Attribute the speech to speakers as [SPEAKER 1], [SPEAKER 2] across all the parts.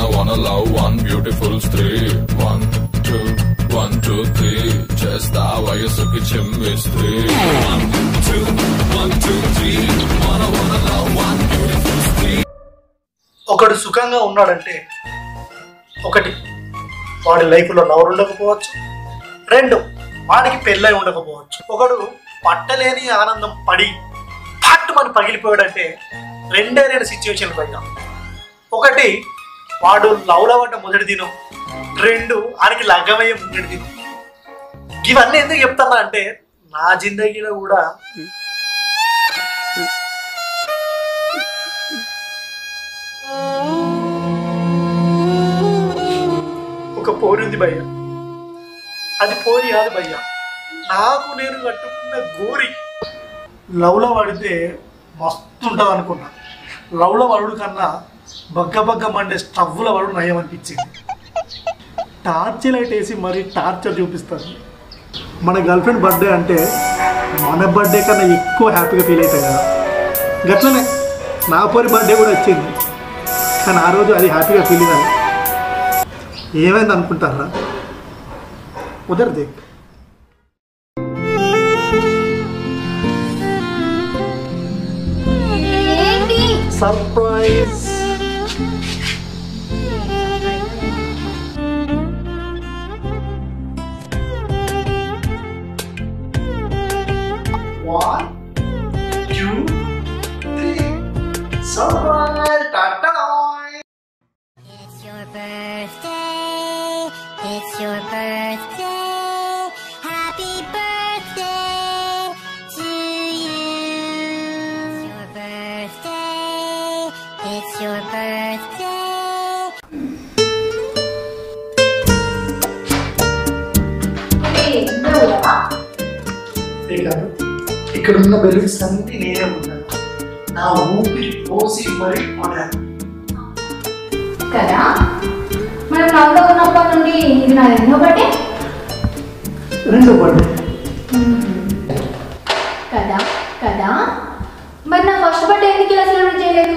[SPEAKER 1] wanna love one beautiful stree. 1 2 1 2 3 chesta vayasuki chimistri. 1 2 1 2 3 wanna love one beautiful stree.
[SPEAKER 2] ఒకడు సుఖంగా ఉన్నాడంటే ఒకటి వాడి లైఫ్లో లవ్ ఉండకపోవచ్చు, 2 వాడికి పెళ్ళై ఉండకపోవచ్చు. ఒకడు పట్టలేని ఆనందం పడి పట్టుమని పగిలిపోయాడంటే 2 సిచ్యువేషన్ పైన. ఒకటి వాడు లవ్లో పడ్డ మొదటి దినం, 2 వాడికి లగ్గమయ్యే మొదటి దినం. ఇవన్నీ ఎందుకు చెప్తున్నా అంటే నా జిందగీలో కూడా ఒక పోరి ఉంది భయ్య. అది పోరి కాదు భయ్య, నాకు నేను కట్టుకున్న గోరి. లవ్లో పడితే మస్తు ఉంటుంది అనుకున్నా. లవ్లో పడుడు కన్నా బగ్గ మండే స్టవ్లో పడుడు నయం అనిపించింది. టార్చ్ లైట్ వేసి మరీ టార్చర్ చూపిస్తారు. మన గర్ల్ ఫ్రెండ్ బర్త్డే అంటే మన బర్త్డే కన్నా ఎక్కువ హ్యాపీగా ఫీల్ అవుతాయి కదా. గట్లనే నా పోరి బర్త్డే కూడా వచ్చింది, కానీ ఆ రోజు అది హ్యాపీగా ఫీల్ అయ్యాను. ఏమైంది అనుకుంటారా? ఉదర్ దేక్ surprise. One, 2, 3. Surprise! Ta-ta!
[SPEAKER 3] It's your birthday. It's your birthday. Happy birthday to you. It's your birthday. It's your birthday.
[SPEAKER 2] ఇక్కడ ఉన్న బెలూన్స్ అన్ని నేనే ఉన్నాను. నా ఊపిరి పోసి మరి పడాను
[SPEAKER 4] కదా. మనం లవ్లో ఉన్నప్పటి నుండి ఇది నా 2వ బర్త్డే.
[SPEAKER 2] 2వ బర్త్డే
[SPEAKER 4] కదా కదా. మరి నా ఫస్ట్ బర్త్డే ఎందుకు ఇలా సెలబ్రేట్ చేయలేదు?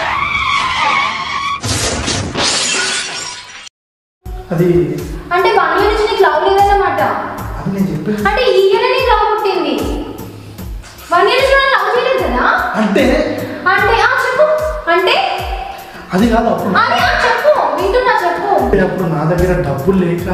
[SPEAKER 2] అది
[SPEAKER 4] అంటే 1 ఇయర్ నుంచి నీకు లవ్ లేదన్నమాట.
[SPEAKER 2] అది నేను చెప్పాను.
[SPEAKER 4] అంటే ఈ ఇయర్ నీకు లవ్ పుట్టింది. 1 ఇయర్ నుంచి నేను లవ్ చేయలేదు కదా.
[SPEAKER 2] అంటే
[SPEAKER 4] అంటే చెప్పు. అంటే
[SPEAKER 2] అది కాదు. అప్పుడు
[SPEAKER 4] అది చెప్పు, వింటున్నా చెప్పు.
[SPEAKER 2] అప్పుడు నా దగ్గర డబ్బులు లేక.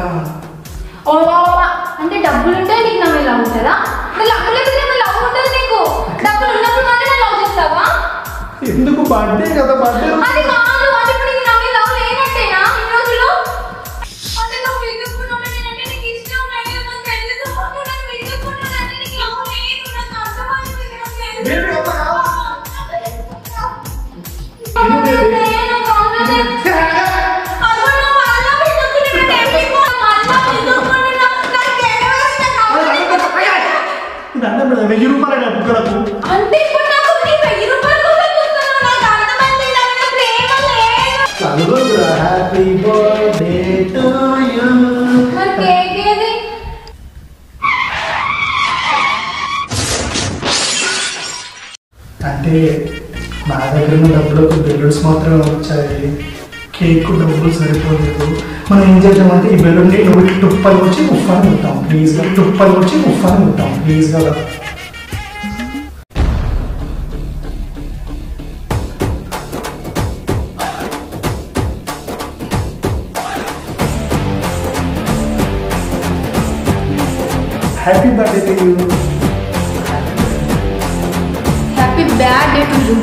[SPEAKER 4] అంటే డబ్బులు ఉంటే నీకు నా మీద లవ్ ఉంటుందా? డబ్బులు లేకపోతే లవ్ ఉంటుంది నీకు. డబ్బులు ఉన్నప్పుడు మాత్రమే లవ్ చేస్తావా?
[SPEAKER 2] ఎందుకు? బర్త్డే కదా. బర్త్డే
[SPEAKER 4] అది కాదు. అంటే ఇప్పుడు నీకు నా మీద లవ్ లేనట్టేనా ఈ రోజులో? అంటే నువ్వు విరుగుకున్నావు, నేనంటే నీకు ఇష్టం లేదు, నాకు తెలుసు. నువ్వు నన్ను విరుగుకున్నావు అంటే నీకు లవ్ లేదు, నాకు అర్థమైంది.
[SPEAKER 2] ₹1000 బుక్కలకు
[SPEAKER 4] అంటే ఇప్పుడు నాకు ₹1000 నాకు అర్థమైంది. నాకు ప్రేమ లేదు.
[SPEAKER 2] Happy birthday to you.
[SPEAKER 4] Cake ఏది?
[SPEAKER 2] అంటే నా దగ్గర ఉన్న డబ్బులకు బెలూన్స్ మాత్రమే వచ్చాయి, కేక్ డబ్బులు సరిపోలేదు. మనం ఏం చేద్దామంటే ఈ బెలూన్ని నువ్వు టుప్పలు వచ్చి ఉఫ్ఫాని ఉంటాం ప్లీజ్గా. టుప్పలు వచ్చి ఉఫ్ఫాని ఉంటాం ప్లీజ్గా. Happy birthday to you.
[SPEAKER 4] Happy birthday to you.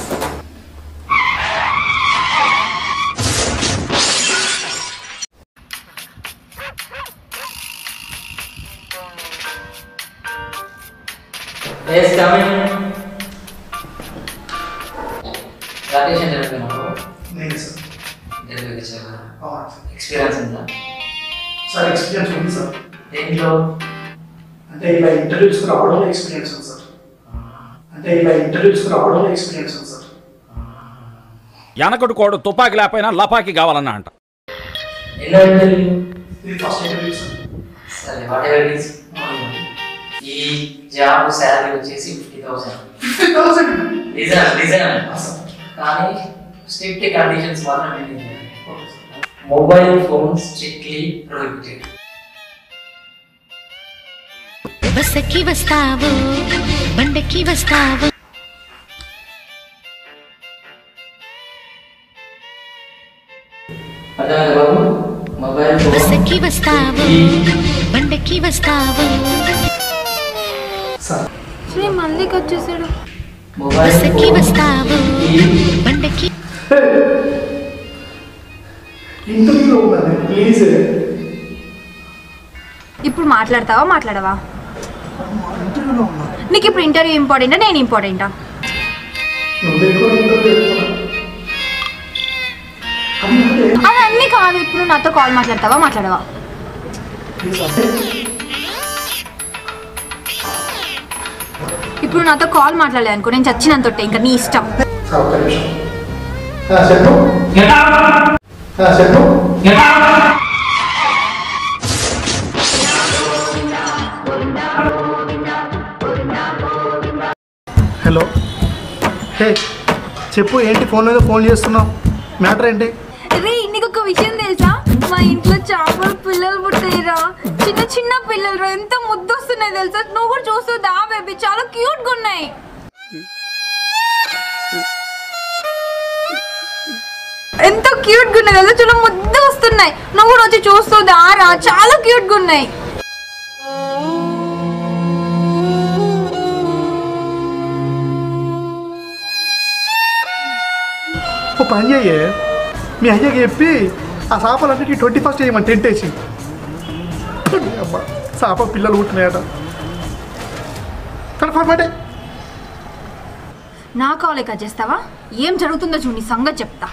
[SPEAKER 5] Yes, come in. Rakesh Netha
[SPEAKER 2] నేను సార్.
[SPEAKER 5] ఎక్స్పీరియన్స్ ఉందా
[SPEAKER 2] సార్? ఎక్స్పీరియన్స్ ఉంది సార్.
[SPEAKER 5] దేంట్లో?
[SPEAKER 2] అంటే ఇలా ఇంటర్వ్యూస్కి రావడంలో ఎక్స్పీరియన్స్ ఉంది సార్. ఎక్స్పీరియన్స్ ఉంది సార్.
[SPEAKER 6] వెనకడు కోడు తుపాకి లేకపోయినా లపాకి కావాలన్నా అంట.
[SPEAKER 5] ఎన్నో ఇంటర్వ్యూ?
[SPEAKER 2] ఇది ఫస్ట్ ఇంటర్వ్యూ సార్.
[SPEAKER 5] సరే, వాట్ ఎవర్ ఇట్ ఈస్. ఈ జాబ్ శాలరీ వచ్చేసి 50,000.
[SPEAKER 2] 50,000
[SPEAKER 5] నిజం. కానీ స్ట్రిక్ట్ కండిషన్స్ మాత్రం మెయింటైన్ చేయాలి. Mobile phone strictly prohibited.
[SPEAKER 3] బస్సకి వస్తావు బండకి వస్తావు
[SPEAKER 5] అర్థమైందా బాబు? మొబైల్ ఫోన్
[SPEAKER 3] బస్సకి వస్తావు బండకి వస్తావు
[SPEAKER 4] శ్రీ మళ్ళీకి వచ్చేసాడు.
[SPEAKER 5] మొబైల్
[SPEAKER 3] బస్సకి
[SPEAKER 5] ఫోన్
[SPEAKER 3] వస్తావు బండకి
[SPEAKER 2] ఇంటర్వ్యూలో ఉన్నాను ప్లీజ్.
[SPEAKER 4] ఇప్పుడు మాట్లాడతావా మాట్లాడవా?
[SPEAKER 2] ఇంటర్వ్యూలో ఉన్నా.
[SPEAKER 4] నీకు ఇప్పుడు ఇంటర్వ్యూ ఇంపార్టెంటా నేను ఇంపార్టెంటా?
[SPEAKER 2] నువ్వు ఎక్కువ ఇంటర్వ్యూ చెప్తున్నా. అది అంటే
[SPEAKER 4] అది అన్నీ కాదు. ఇప్పుడు నాతో కాల్ మాట్లాడతావా మాట్లాడవా?
[SPEAKER 2] ప్లీజ్ అంటే
[SPEAKER 4] ఇప్పుడు నాతో కాల్ మాట్లాడలేదు అనుకో నేను చచ్చినంతొట్టే, ఇంకా నీ ఇష్టం.
[SPEAKER 2] ఒక్క నిమిషం. చెప్పు చెప్పు. హలో, హే చెప్పు, ఏంటి ఫోన్ మీద ఫోన్ చేస్తున్నావు? మ్యాటర్ ఏంటి?
[SPEAKER 4] రే నీకు ఒక విషయం తెలుసా? మా ఇంట్లో చేపలు పిల్లలు పుట్టాయిరా, చిన్న చిన్న పిల్లలు రా, ఎంత ముద్దు వస్తున్నాయి తెలుసా? నువ్వు కూడా చూస్తుందా బేబీ? చాలా క్యూట్ గా ఉన్నాయి. ఎంత క్యూట్ గా ఉన్నాయి తెలుసా? చాలా ముద్దు వస్తున్నాయి. నువ్వు కూడా వచ్చి చూస్తుందా రా? చాలా క్యూట్ గా ఉన్నాయి.
[SPEAKER 2] ఓ పని చెయ్యే, మీ అయ్యకి చెప్పి ఆ చేపలన్నిటికీ 21st చేయమని టెంట్ వేసి. అమ్మా చేప పిల్లలు పుట్టినాయట. కన్ఫర్మ్ అంటే
[SPEAKER 4] నా కాలే కట్ చేస్తావా? ఏం జరుగుతుందో చూడు, నీ సంగతి చెప్తా.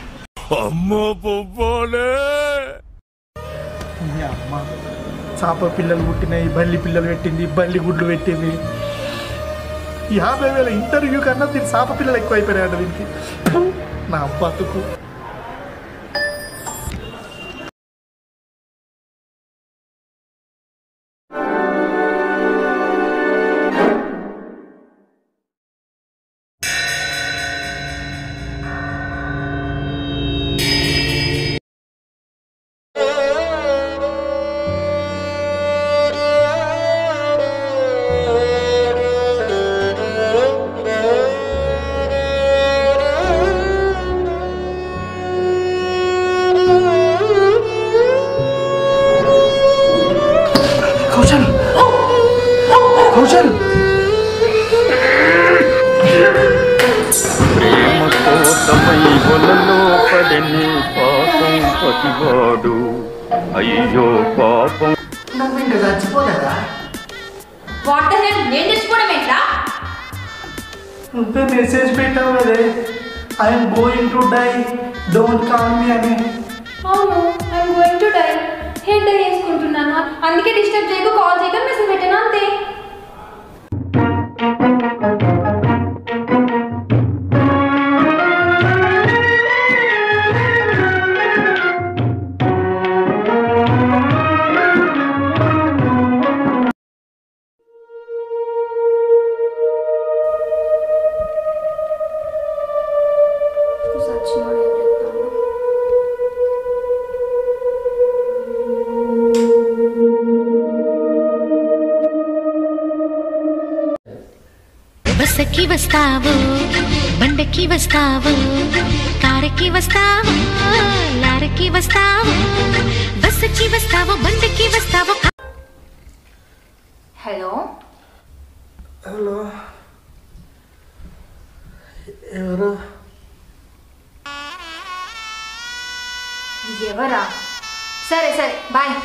[SPEAKER 2] మీ అమ్మ చేప పిల్లలు పుట్టినాయి, బల్లి పిల్లలు పెట్టింది, బల్లి గుడ్లు పెట్టింది. 50,000 ఇంటర్వ్యూ కన్నా దీని చేప పిల్లలు ఎక్కువ అయిపోయినాయట దీనికి. నా బతుకు. కౌశల్, కౌశల్,
[SPEAKER 7] ప్రేమకోసమై వలలో పడని పాపం పతివాడు, అయ్యో పాపం.
[SPEAKER 2] నువ్వు ఇంకా చచ్చిపోలేదా?
[SPEAKER 4] వాట్ ద హెల్, నేను తెచ్చుకోవడం ఏంట్రా?
[SPEAKER 2] నువ్వే మెసేజ్ పెట్టావు కదే, I'm going to die, don't call me అని.
[SPEAKER 4] అవును, I'm going to die. Head వేసుకుంటున్నాను, అందుకే డిస్టర్బ్ చేయకు, కాల్ చేయక మెసేజ్ పెట్టాను అంతే.
[SPEAKER 3] బస్సకి వస్తావు బండకి వస్తావు కారకి వస్తావు లారకి వస్తావు బస్సకి వస్తావు బండకి వస్తావు.
[SPEAKER 4] హలో,
[SPEAKER 2] హలో, ఎవరు?
[SPEAKER 4] ఎవరా? సరే సరే బాయ్.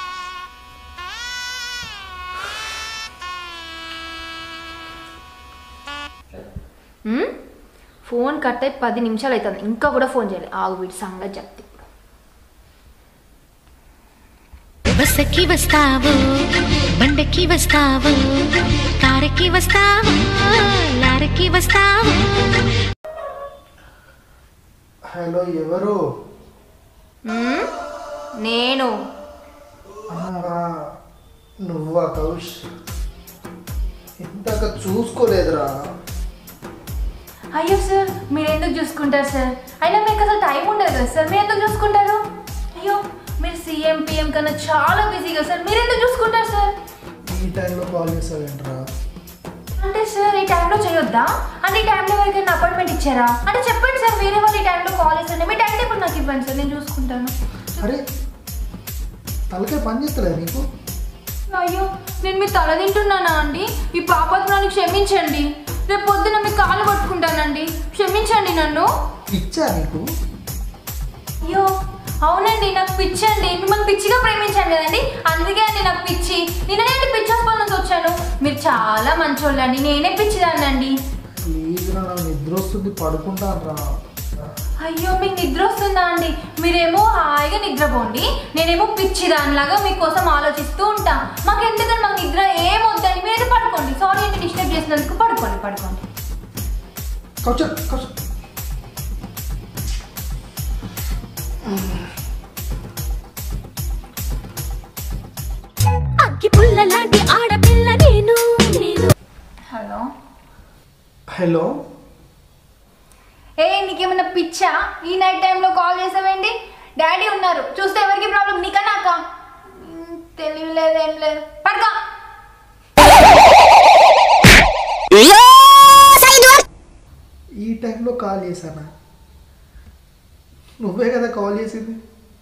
[SPEAKER 4] ఫోన్ కట్ అయి 10 నిమిషాలు అవుతుంది, ఇంకా కూడా ఫోన్ చేయాలి. ఆగు, వీటి సంగతి చెప్తే.
[SPEAKER 3] బస్సకి వస్తావు బండకి వస్తావు కారకి వస్తావు లారకి వస్తావు.
[SPEAKER 2] హలో, ఎవరు?
[SPEAKER 4] నేను.
[SPEAKER 2] నువ్వా కౌష్? ఇంతక చూసుకోలేదురా.
[SPEAKER 4] అయ్యో సార్, మీరు ఎందుకు చూసుకుంటారు సార్? అయినా మీకు అసలు టైం ఉండదు కదా సార్, మీరు ఎందుకు చూసుకుంటారు? సార్ చాలా బిజీగా సార్. మీరు ఎందుకు చూసుకుంటారు సార్?
[SPEAKER 2] ఈ టైంలో కాల్ చేస్తావేంట్రా?
[SPEAKER 4] అంటే సార్ ఈ టైంలో చేయొద్దా? అంటే ఈ టైంలో ఎవరికైనా అపాయింట్మెంట్ ఇచ్చారా? అంటే చెప్పండి సార్, వేరే వాళ్ళు ఈ టైంలో కాల్ చేస్తాను. మీ టైం టేబుల్ నాకు ఇవ్వండి సార్, నేను చూసుకుంటాను.
[SPEAKER 2] అరే తలకాయ పని చేస్తలేదు నీకు?
[SPEAKER 4] అయ్యో నేను మీ తల తింటున్నానా అండి? ఈ పాపత్వాన్ని క్షమించండి. రేపు పొద్దున మీ కాళ్ళు పట్టుకుంటానండి, క్షమించండి నన్ను.
[SPEAKER 2] ఇచ్చా నీకు?
[SPEAKER 4] అయ్యో అవునండి, నాకు పిచ్చండి. మిమ్మల్ని పిచ్చిగా ప్రేమించాను కదండి, అందుకే అండి నాకు పిచ్చి. నేనే పిచ్చి హాస్పిటల్ నుంచి వచ్చాను. మీరు చాలా మంచోళ్ళండి, నేనే పిచ్చిదాన్నండి.
[SPEAKER 2] ప్లీజ్ రా, నాకు నిద్ర వస్తుంది, పడుకుంటాను రా.
[SPEAKER 4] అయ్యో మీకు నిద్ర వస్తుందా అండి? మీరేమో హాయిగా నిద్రపోండి, నేనేమో పిచ్చిదానిలాగా మీకోసం ఆలోచిస్తూ ఉంటా. మాకు ఎందుకంటే మాకు నిద్ర ఏమొద్దండి, మీరు పడుకోండి. సారీ అండి డిస్టర్బ్ చేసినందుకు. పడుకోండి పడుకోండి.
[SPEAKER 2] కౌశల్ కౌశల్
[SPEAKER 3] అగ్గి పుల్ల లాంటి ఆడపిల్ల నేను.
[SPEAKER 4] Hello
[SPEAKER 2] hello.
[SPEAKER 4] ఏ నీకేమన్నా పిచ్చా? ఈ నైట్ టైంలో కాల్ చేసావేంటి? డాడీ ఉన్నారు, చూస్తే ఎవరికి ప్రాబ్లం, నీకా నాకా? తెలియలేదు, ఏం లేదు, పడుకో.
[SPEAKER 2] ఈ టైంలో కాల్ చేశానా? నువ్వే కదా కాల్ చేసింది.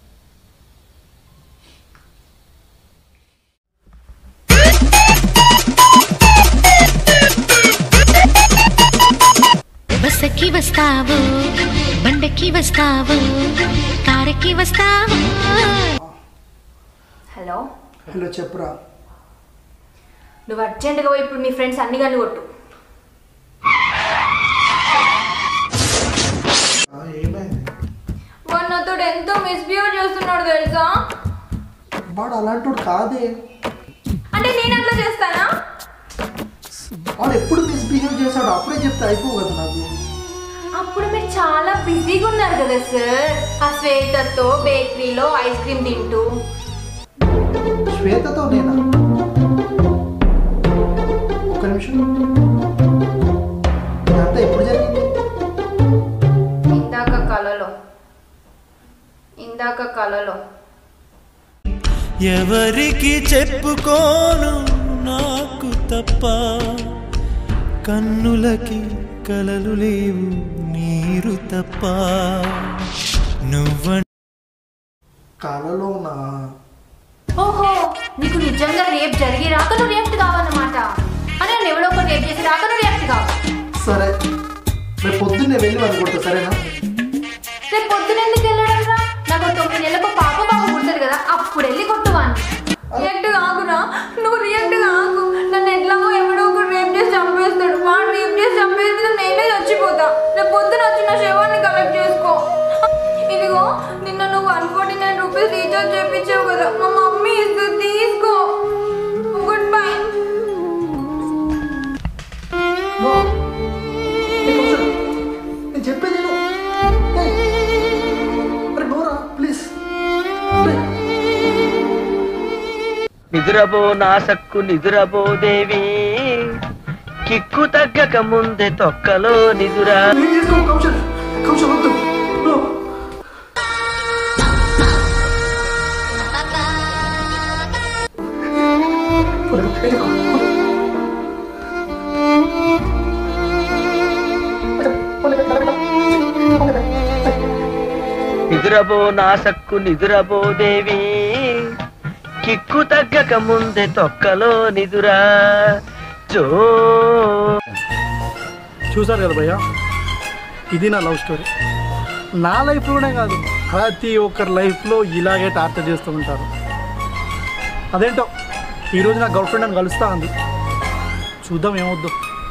[SPEAKER 3] బస్సుకి వస్తావు, బండకి వస్తావు, కారుకి వస్తావు.
[SPEAKER 4] హలో
[SPEAKER 2] హలో చెప్పురా.
[SPEAKER 4] నువ్వు అర్జెంటుగా పోయి ఇప్పుడు మీ ఫ్రెండ్స్ అన్ని గన్ను కొట్టు.
[SPEAKER 2] ఏమైంది?
[SPEAKER 4] వాడు నాతో ఎంతో మిస్బిహేవ్ చేస్తున్నాడు తెలుసా?
[SPEAKER 2] వాడు అలాంటి కాదే.
[SPEAKER 4] అంటే నేను అట్లా చేస్తానా?
[SPEAKER 2] వాడు ఎప్పుడు మిస్బిహేవ్ చేశాడు, అప్పుడే చెప్తే అయిపోవు కదా నాకు.
[SPEAKER 4] అప్పుడు మీరు చాలా బిజీగా ఉన్నారు కదా సార్, ఆ శ్వేతతో బేకరీలో ఐస్ క్రీమ్ తింటూ.
[SPEAKER 2] శ్వేతతో నేనా? ఒక్క నిమిషం, ఇదంతా ఎప్పుడు జరిగింది?
[SPEAKER 4] ఇందాక కలలో.
[SPEAKER 8] ఎవరికి చెప్పుకోను నాకు తప్ప, కన్నులకి కలలు లేవు నీరు తప్ప. నువ్వ
[SPEAKER 2] కలలోనా?
[SPEAKER 4] ఓహో నీకు నిజంగా రేప్ జరిగి రాక నువ్వు రియాక్ట్ కావన్నమాట. అని నేను ఎవడో ఒకటి రేప్ చేసి రాక నువ్వు రియాక్ట్ కావాలి.
[SPEAKER 2] సరే రేపు పొద్దున్నే వెళ్ళి అనుకుంటా, సరేనా?
[SPEAKER 4] రేపు పొద్దున ఎందుకు వెళ్ళడం రా? నాకు 9 నెలలకు పాప పుడుతుంది కదా, అప్పుడు వెళ్ళి కొట్టువాన్ని. రియాక్ట్ కాకురా, నువ్వు రియాక్ట్ కాకు. నన్ను ఎట్లాగో ఎవడో ఒకటి రేప్ చేసి చంపేస్తాడు. వాడు రేప్ చేసి చంపేస్తే నేనే చచ్చిపోతా. రేపు పొద్దున వచ్చిన శవాన్ని కలెక్ట్ చేసుకో. ఇదిగో నిన్న నువ్వు 149 రూపీస్ రీఛార్జ్ చేయించావు కదా, మా మమ్మీ ఇస్తుంది, తీసుకో. Good bye.
[SPEAKER 2] నేను చెప్పేది నోరా ప్లీజ్.
[SPEAKER 9] నిదురబో నా సక్కు నిదురబో దేవి, కిక్కు తగ్గక ముందే తొక్కలో నిదురా.
[SPEAKER 2] కౌశల్ కౌశల్ వద్దు.
[SPEAKER 9] నిదురబో నా సక్కు నిదురబో దేవి, కిక్కు తగ్గక ముందే తొక్కలో నిదురా. జో
[SPEAKER 2] చూసారు కదా భయ్యా, ఇది నా లవ్ స్టోరీ. నా లైఫ్లోనే కాదు, ప్రతి ఒక్కరి లైఫ్లో ఇలాగే టార్చర్ చేస్తూ ఉంటారు. అదేంటో ఈరోజు నా గర్ల్ ఫ్రెండ్ అని కలుస్తా ఉంది, చూద్దాం ఏమొద్దు.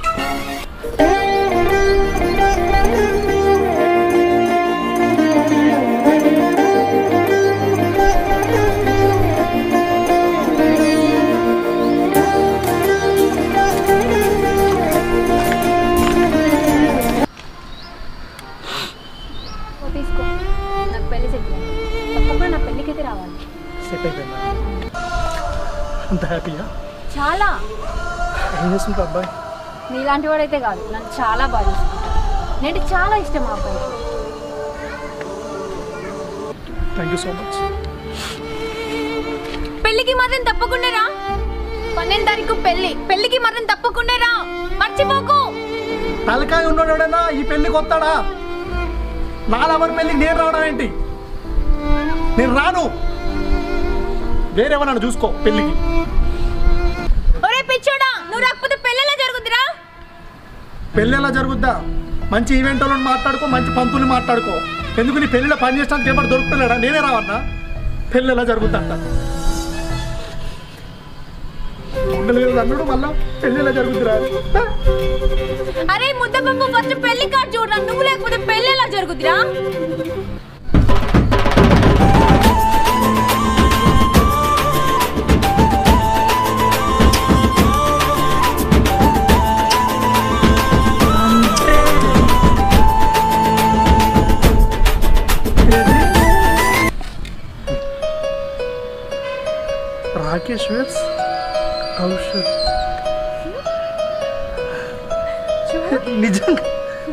[SPEAKER 4] తీసుకో, నాకు పెళ్లి సెట్ తప్పకుండా నా పెళ్ళికైతే రావాలి.
[SPEAKER 2] సెట్ అయిపోయిందా? అంత హ్యాపీయా?
[SPEAKER 4] చాలా.
[SPEAKER 2] ఏం చేస్తుంటా అబ్బాయి?
[SPEAKER 4] నీలాంటి వాడైతే కాదు, నన్ను చాలా బాగా చూసుకుంటాను. నేను చాలా ఇష్టం ఆ అబ్బాయి.
[SPEAKER 2] Thank you so much.
[SPEAKER 4] పెళ్లికి మాత్రం తప్పకుండా రా. 12వ తారీఖు పెళ్లికి మాత్రం తప్పకుండా రా, మర్చిపోకు.
[SPEAKER 2] తలకాయ ఉన్నాడేనా ఈ పెళ్లికి వస్తాడా? నాలవరి పెళ్లికి నేను రావడం ఏంటి? నేను రాను. వేరేమన్నా చూసుకో పెళ్లికి.
[SPEAKER 4] ఒరే పిచ్చోడా, నువ్వు రాకపోతే పెళ్లి ఎలా జరుగుద్దిరా?
[SPEAKER 2] పెళ్ళి ఎలా జరుగుద్దా? మంచి ఈవెంట్ వాళ్ళని మాట్లాడుకో, మంచి పంతుల్ని మాట్లాడుకో. ఎందుకు నీ పెళ్లిలో పని చేసడానికి ఎవరు దొరుకుతున్నాడా? నేనే రావన్నా. పెళ్ళి ఎలా జరుగుద్దంట అన్నాడు, మళ్ళా పెళ్లి ఎలా జరుగుతురా?
[SPEAKER 4] అరే ముద్దపప్పు, ఫస్ట్ పెళ్లి కార్డు చూడరా. నువ్వు లేకపోతే పెళ్లి ఎలా జరుగుద్దిరా?
[SPEAKER 2] రాకేష్ కౌశల్ నిజంగా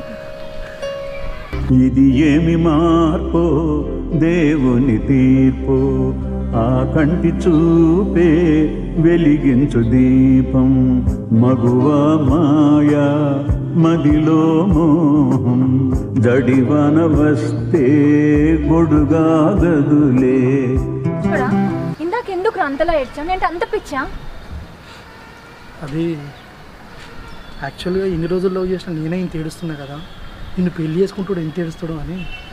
[SPEAKER 7] ఇది ఏమి మార్పో దేవుని తీర్పు, ఆ కంటి చూపే వెలిగించు దీపం. మగువా మాయా మదిలో మోహం, జడివాన వస్తే గొడుగా గదులే.
[SPEAKER 4] ఇందాకెందుకు అంతలా ఏడ్చావు? నేను అంత పిచ్చా?
[SPEAKER 2] అది యాక్చువల్గా ఇన్ని రోజుల్లో చేసిన నేనే ఇంత ఏడుస్తున్నా కదా, నిన్ను పెళ్లి చేసుకుంటాడు ఎంత ఏడుస్తాడు అని.